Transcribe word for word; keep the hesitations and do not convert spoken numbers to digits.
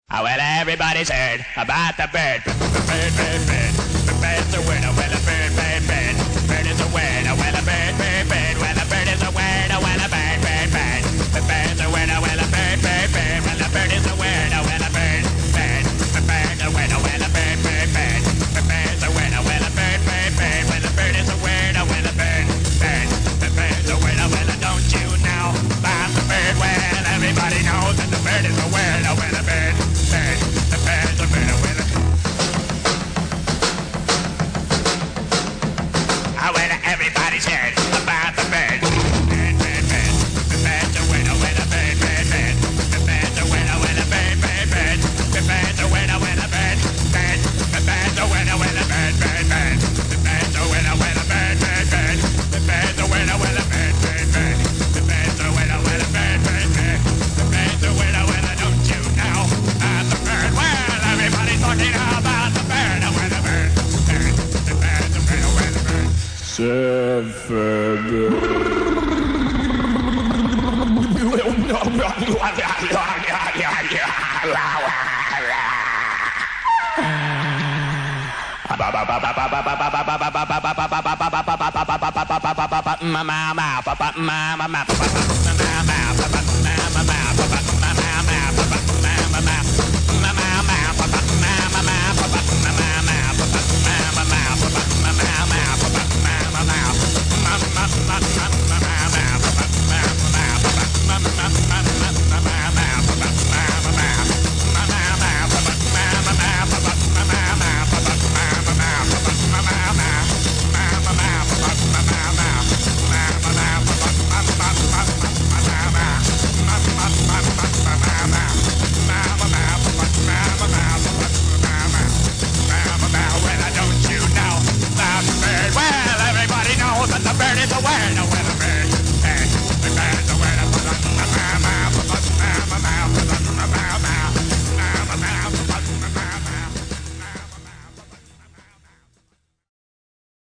Oh, well, everybody's heard about the bird. Bird, bird, bird. The bird's a word. Oh, well, a bird, bird, bird. Bird is a word. Oh, well, a bird, bird, bird. Well, a bird is a word. Oh, well, a bird, bird, bird. The bird's a word. Oh, well, a bird, bird, bird. Well, a bird is a word. Oh, well, a bird, bird. The bird's a word. Oh, well, a bird, bird, bird. The bird's a word. Oh, well, a bird, bird, bird. Well, a bird is a word. Oh, well, a bird, bird. The bird's a word. Oh, well, don't you know about the bird? Well, everybody knows that the bird is a word. Oh, well, a bird. Bird, the bird's a bird, with it. Oh, well, everybody's heard about the bird. Bird, bird, bird. The bird's a winner, with a bird, bird, bird. The bird's a winner, with a bird, bird, bird. The bird's a winner, with a bird, bird. The bird's a winner, with a bird, bird, bird. The bird's a winner, with a bird, bird, bird. The bird's a winner, with a bird, bird, bird. The bird's a winner, with a bird, bird, bird. The bird's a winner, with a don't you know about the bird? Well, everybody's talking about the bird, oh, well, the bird, bird, the bird, the bird, oh, well, the bird. Seven.